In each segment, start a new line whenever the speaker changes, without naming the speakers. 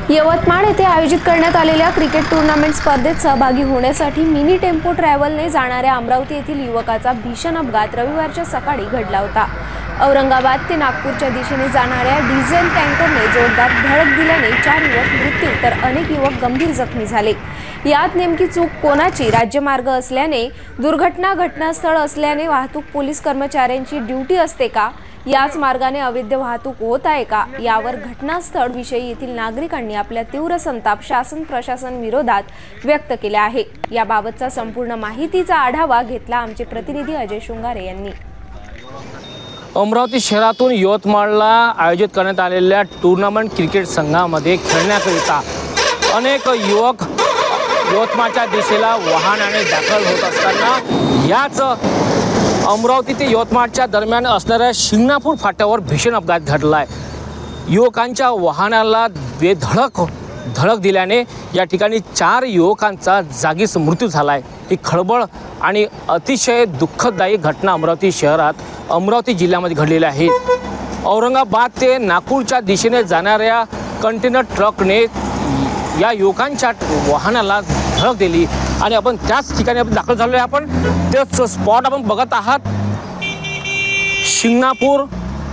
यवतमाळ येथे आयोजित करण्यात आलेल्या क्रिकेट टूर्नामेंट स्पर्धेत सहभागी होण्यासाठी मिनी टेम्पो ट्रॅव्हलने जाणाऱ्या अमरावती येथील युवकाचा भीषण अपघात रविवारच्या सकाळी घडला होता। औरंगाबाद ते नागपूरच्या दिशेने जाणाऱ्या डिझेल टँकरने जोरदार धडक दिल्याने 4 युवक मृत्यू तर अनेक युवक गंभीर जखमी झाले। यात नेमकी चूक कोणाची? राज्यमार्ग असल्याने दुर्घटना घटनास्थळ असल्याने वाहतूक पोलीस कर्मचाऱ्यांची ड्यूटी असते का? याच मार्गाने अवैध वाहतूक होत आहे का? यावर घटनास्थळ विषयी येथील नागरिकांनी आपल्या तीव्र संताप शासन प्रशासन विरोधात व्यक्त केला आहे। याबाबतचा संपूर्ण माहितीचा आढावा घेतला आमचे प्रतिनिधी अजय शृंगारे यांनी।
अमरावती शहरातून यवतमाळला आयोजित करण्यात आलेल्या टूर्नामेंट क्रिकेट संघामध्ये खेळण्याकरिता अनेक युवक यवतमाळच्या दिशेला वाहनाने दाखल होत असताना याच अमरावती ते यवतमाळच्या दरम्यान असणाऱ्या शिंगणापूर फाट्यावर भीषण अपघात घडला आहे। युवकांच्या वाहनाला धडक दिल्याने या ठिकाणी 4 युवकांचा जागीच मृत्यू झाला आहे। ही खळबळ आणि अतिशय दुःखदायी घटना अमरावती शहरात अमरावती जिल्ह्यामध्ये घडलेली आहे। औरंगाबाद ते नागपूरच्या दिशेने जाणाऱ्या कंटेनर ट्रकने या युवकांच्या वाहनाला धडक दिली आणि आपण त्याच ठिकाणी आपण दाखल झालो आहे। आपण तेच स्पॉट आपण बघत आहात। शिंगणापूर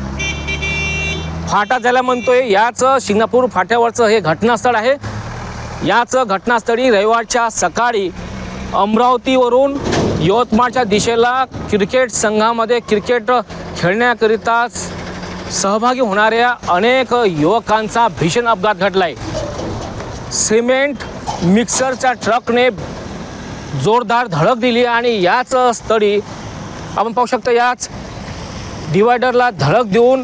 फाटा ज्याला म्हणतोय याच शिंगणापूर फाट्यावरचं हे घटनास्थळ आहे। याच घटनास्थळी रविवारच्या सकाळी अमरावतीवरून यवतमाळच्या दिशेला क्रिकेट संघामध्ये क्रिकेट खेळण्याकरिता सहभागी होणाऱ्या अनेक युवकांचा भीषण अपघात घडलाय। सिमेंट मिक्सरच्या ट्रकने जोरदार धडक दिली आणि याच स्थळी आपण पाहू शकता याच डिवायडरला धडक देऊन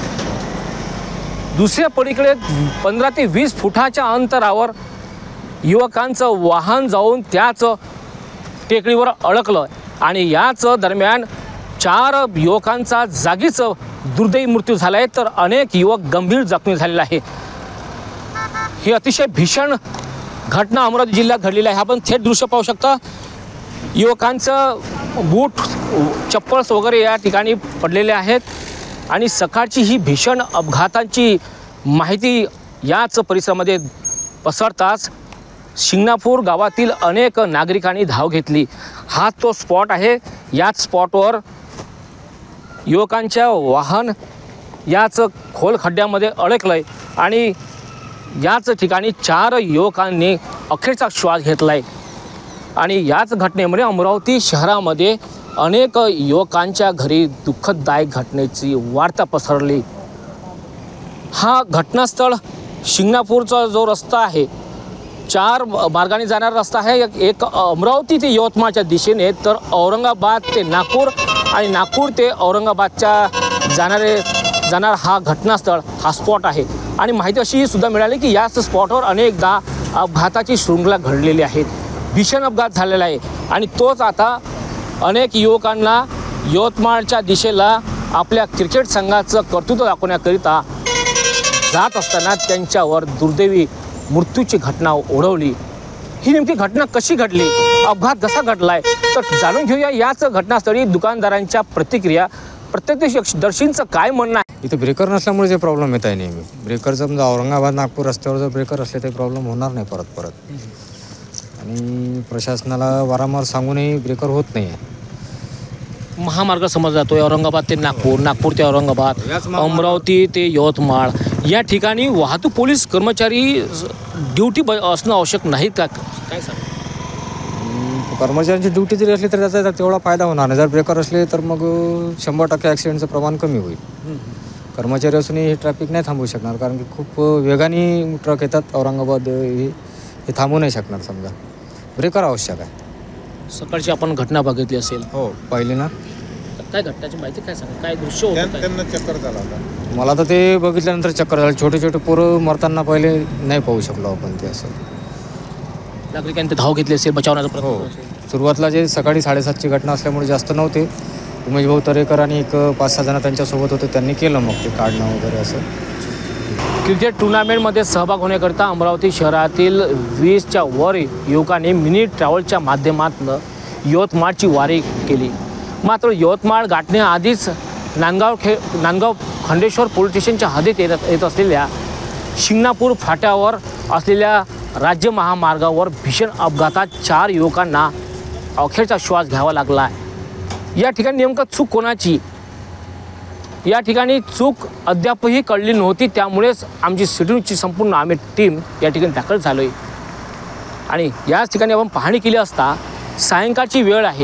दुसऱ्या पलीकडे 15 ते 20 फुटाच्या अंतरावर युवकांचं वाहन जाऊन त्याच टेकडीवर अडकलं आणि याच दरम्यान 4 युवकांचा जागीच दुर्दैवी मृत्यू झाला आहे तर अनेक युवक गंभीर जखमी झालेले आहे। ही अतिशय भीषण घटना अमरावती जिल्ह्यात घडलेली आहे। आपण थेट दृश्य पाहू शकता। युवकांचं बूट चप्पल्स वगैरे या ठिकाणी पडलेले आहेत आणि सकाळची ही भीषण अपघातांची माहिती याच परिसरामध्ये पसरताच शिंगणापूर गावातील अनेक नागरिकांनी धाव घेतली। हा तो स्पॉट आहे। याच स्पॉटवर युवकांच्या वाहन याच खोल खड्ड्यामध्ये अडकलंय आणि याच ठिकाणी 4 युवकांनी अखेरचा श्वास घेतलाय आणि याच घटनेमुळे अमरावती शहरामध्ये अनेक युवकांच्या घरी दुःखदायक घटनेची वार्ता पसरली। हा घटनास्थळ शिंगणापूरचा जो रस्ता आहे 4 मार्गाने जाणारा रस्ता आहे। एक अमरावती ते यवतमाळच्या दिशेने तर औरंगाबाद ते नागपूर आणि नागपूर ते औरंगाबादच्या जाणारा हा घटनास्थळ हा स्पॉट आहे आणि माहिती अशी सुद्धा मिळाली की याच स्पॉटवर अनेकदा अपघाताची शृंखला घडलेली आहे। भीषण अपघात झालेला आहे आणि तोच आता अनेक युवकांना यवतमाळच्या दिशेला आपल्या क्रिकेट संघाचं कर्तृत्व दाखवण्याकरिता जात असताना त्यांच्यावर दुर्दैवी मृत्यूची घटना ओढवली। ही नेमकी घटना कशी घडली, अपघात कसा घडलाय तर जाणून घेऊया याच घटनास्थळी दुकानदारांच्या प्रतिक्रिया। प्रत्यक्षदर्शींचं काय म्हणणं आहे?
इथे ब्रेकर नसल्यामुळे जे प्रॉब्लेम येत आहे नेहमी। ब्रेकर समजा औरंगाबाद नागपूर रस्त्यावर जर ब्रेकर असले तर प्रॉब्लेम होणार नाही परत आणि प्रशासनाला वारंवार सांगूनही ब्रेकर होत नाही आहे।
महामार्ग समजला जातोय औरंगाबाद ते नागपूर, नागपूर ते औरंगाबाद, अमरावती ते यवतमाळ या ठिकाणी वाहतूक पोलीस कर्मचारी ड्युटी असणं आवश्यक नाही का? काय सांग?
कर्मचाऱ्यांची ड्युटी जरी असली तर त्याचा तेवढा फायदा होणार नाही। जर ब्रेकर असले तर मग 100% ॲक्सिडेंटचं प्रमाण कमी होईल। कर्मचारी असूनही हे ट्रॅफिक नाही थांबवू शकणार कारण की खूप वेगाने ट्रक येतात औरंगाबाद हे थांबवू नाही शकणार। समजा ब्रेकर आवश्यक आहे।
सकाळची आपण घटना बघितली असेल।
हो पाहिली ना।
काय घटनाची माहिती काय सांगा? काय दृश्य होतं?
त्यांना चक्कर झाला होता।
मला तर ते बघितल्यानंतर चक्कर झाली। छोटे छोटे पोरं मरताना पहिले नाही पाहू शकलो आपण ते असं।
नागरिकांनी धाव घेतली असेल बचावण्याचा प्रयत्न असेल।
सुरुवातीला जे सकाळी 7:30ची घटना असल्यामुळे जास्त नव्हते। उमेश भाऊ तरेकर आणि एक 5-6 जण त्यांच्यासोबत होते, त्यांनी केलं मग ते काढणं वगैरे असं।
क्रिकेट टूर्नामेंटमध्ये सहभाग होण्याकरिता अमरावती शहरातील 20च्या वर युवकांनी मिनी ट्रॅव्हलच्या माध्यमातून यवतमाळची वारी केली। मात्र यवतमाळ गाठण्याआधीच नांदगाव खंडेश्वर पोलीस स्टेशनच्या हद्दीत येत असलेल्या शिंगणापूर फाट्यावर असलेल्या राज्य महामार्गावर भीषण अपघातात 4 युवकांना अखेरचा श्वास घ्यावा लागला आहे। या ठिकाणी नेमकं चूक कोणाची? या ठिकाणी चूक अद्यापही कळली नव्हती, त्यामुळेच आमची सिटी न्यूजची संपूर्ण आम्ही टीम या ठिकाणी दाखल झालो आहे आणि याच ठिकाणी आपण पाहणी केली असता सायंकाळची वेळ आहे।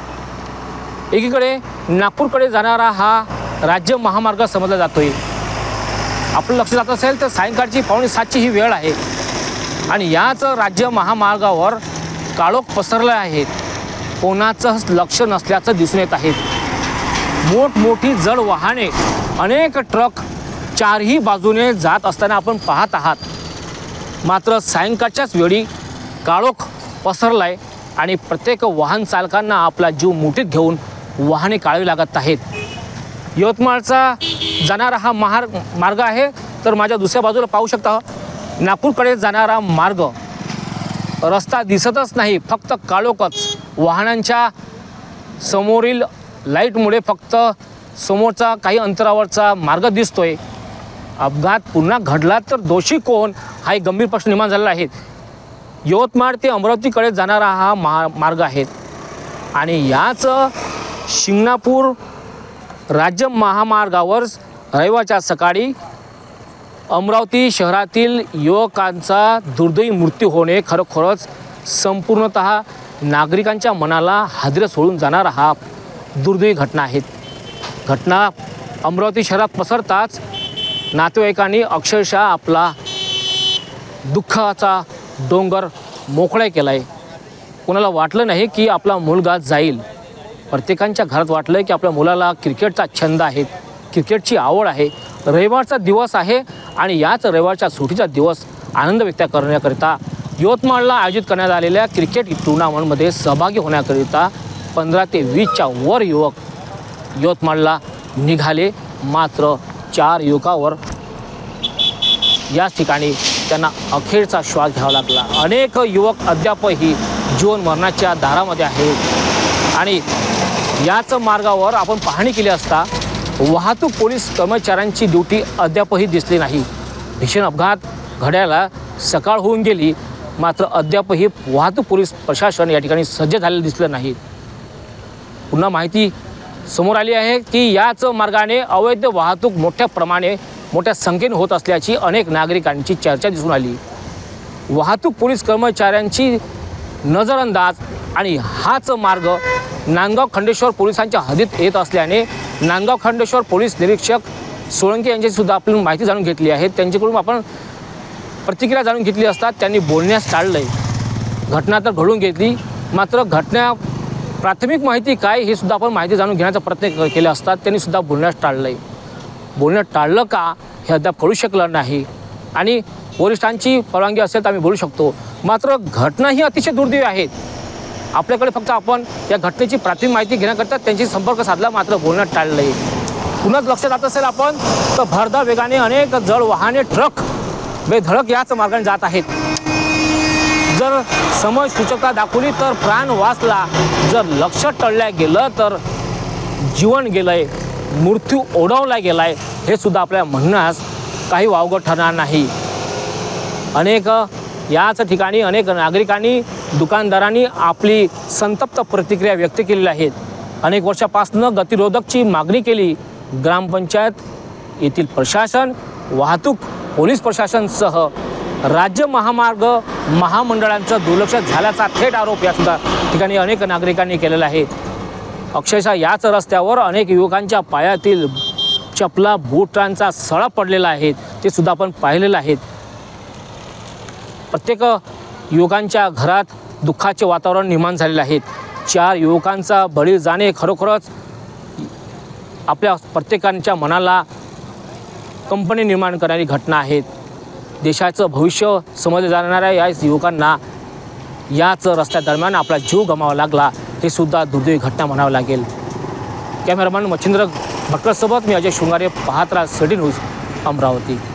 एकीकडे नागपूरकडे जाणारा हा राज्य महामार्ग समजला जातोय। आपलं लक्ष जात असेल तर सायंकाळची 6:45 ही वेळ आहे आणि याच राज्य महामार्गावर काळोख पसरलं आहे। कोणाचंच लक्ष नसल्याचं दिसून येत आहे। मोठमोठी जड वाहने, अनेक ट्रक 4ही बाजूने जात असताना आपण पाहत आहात। मात्र सायंकाळच्याच वेळी काळोख पसरला आहे आणि प्रत्येक वाहन चालकांना आपला जीव मुठीत घेऊन वाहने काढावी लागत आहेत। यवतमाळचा जाणारा हा मार्ग आहे, तर माझ्या दुसऱ्या बाजूला पाहू शकता नागपूरकडे जाणारा मार्ग, रस्ता दिसतच नाही, फक्त काळोखच। वाहनांच्या समोरील लाईटमुळे फक्त समोरचा काही अंतरावरचा मार्ग दिसतोय। अपघात पुन्हा घडला तर दोषी कोण, हा एक गंभीर प्रश्न निर्माण झालेला आहे। यवतमाळ ते अमरावतीकडे जाणारा हा मार्ग आहे आणि याच शिंगणापूर राज्य महामार्गावर रविवारच्या सकाळी अमरावती शहरातील युवकांचा दुर्दैवी मृत्यू होणे खरोखरच संपूर्णतः नागरिकांच्या मनाला हादरे सोडून जाणारा हा दुर्दैवी घटना आहे। घटना अमरावती शहरात पसरताच नातेवाईकांनी अक्षरशः आपला दुःखाचा डोंगर मोकळा केला आहे। कोणाला वाटलं नाही की आपला मुलगा जाईल। प्रत्येकांच्या घरात वाटलं की आपल्या मुलाला क्रिकेटचा छंद आहे, क्रिकेटची आवड आहे। रविवारचा दिवस आहे आणि याच रविवारच्या सुट्टीचा दिवस आनंद व्यक्त करण्याकरिता यवतमाळला आयोजित करण्यात आलेल्या क्रिकेट टुर्नामेंटमध्ये सहभागी होण्याकरिता 15 ते 20च्या वर युवक यवतमाळला निघाले। मात्र 4 युवकावर याच ठिकाणी त्यांना अखेरचा श्वास घ्यावा लागला। अनेक युवक अद्यापही जीवन मरणाच्या दारामध्ये आहेत आणि याच मार्गावर आपण पाहणी केली असता वाहतूक पोलीस कर्मचाऱ्यांची ड्युटी अद्यापही दिसली नाही। भीषण अपघात घडल्याला सकाळ होऊन गेली, मात्र अद्यापही वाहतूक पोलीस प्रशासन या ठिकाणी सज्ज झालेलं दिसलं नाही। पुन्हा माहिती समोर आली आहे की याच मार्गाने अवैध वाहतूक मोठ्या संख्येने होत असल्याची अनेक नागरिकांची चर्चा दिसून आली। वाहतूक पोलीस कर्मचाऱ्यांची नजरअंदाज आणि हाच मार्ग नांदगाव खंडेश्वर पोलिसांच्या हद्दीत येत असल्याने नांदगाव खंडेश्वर पोलीस निरीक्षक सोळंके यांच्याशी सुद्धा आपण माहिती जाणून घेतली आहे। त्यांच्याकडून आपण प्रतिक्रिया जाणून घेतली असता त्यांनी बोलण्यास टाळलंय। घटना तर घडून घेतली, मात्र घटना प्राथमिक माहिती काय हे सुद्धा आपण माहिती जाणून घेण्याचा प्रयत्न केला असता त्यांनी सुद्धा बोलण्यास टाळलंय। बोलणं टाळलं का हे अद्याप कळू शकलं नाही आणि वरिष्ठांची परवानगी असेल तर आम्ही बोलू शकतो, मात्र घटना ही अतिशय दुर्दैवी आहे। आपल्याकडे फक्त आपण या घटनेची प्राथमिक माहिती घेण्याकरता त्यांची संपर्क साधला, मात्र बोलणं टाळलंय। पुन्हा लक्ष जात असेल आपण तर भरधाव वेगाने अनेक जड वाहने, ट्रक बेधडक याच मार्गाने जात आहेत। जर समय सूचकता दाखवली तर प्राण वाचला, जर लक्ष टळल्या गेलं तर जीवन गेलंय, मृत्यू ओढवला गेलाय, हे सुद्धा आपल्या म्हणण्यास काही वावगं ठरणार नाही। अनेक याच ठिकाणी अनेक नागरिकांनी, दुकानदारांनी आपली संतप्त प्रतिक्रिया व्यक्त केलेली आहेत। अनेक वर्षापासून गतिरोधकची मागणी केली। ग्रामपंचायत, येथील प्रशासन, वाहतूक पोलीस प्रशासनसह राज्य महामार्ग महामंडळांचं दुर्लक्ष झाल्याचा थेट आरोप या सुद्धा ठिकाणी अनेक नागरिकांनी केलेला आहे। अक्षरशः याच रस्त्यावर अनेक युवकांच्या पायातील चपला, बूटांचा सळा पडलेला आहे, ते सुद्धा आपण पाहिलेलं आहे। प्रत्येक युवकांच्या घरात दुःखाचे वातावरण निर्माण झालेले आहे। 4 युवकांचा बळी जाणे खरोखरच आपल्या प्रत्येकांच्या मनाला कंपनी निर्माण करणारी घटना आहे। देशाचं भविष्य समजले जाणाऱ्या या युवकांना याच रस्त्यादरम्यान आपला जीव गमावा लागला, हे सुद्धा दुर्दैवी घटना म्हणावं लागेल। कॅमेरामॅन मच्छिंद्र भटकरसोबत मी अजय शृंगारे, पाहत राहा सिटी न्यूज, अमरावती।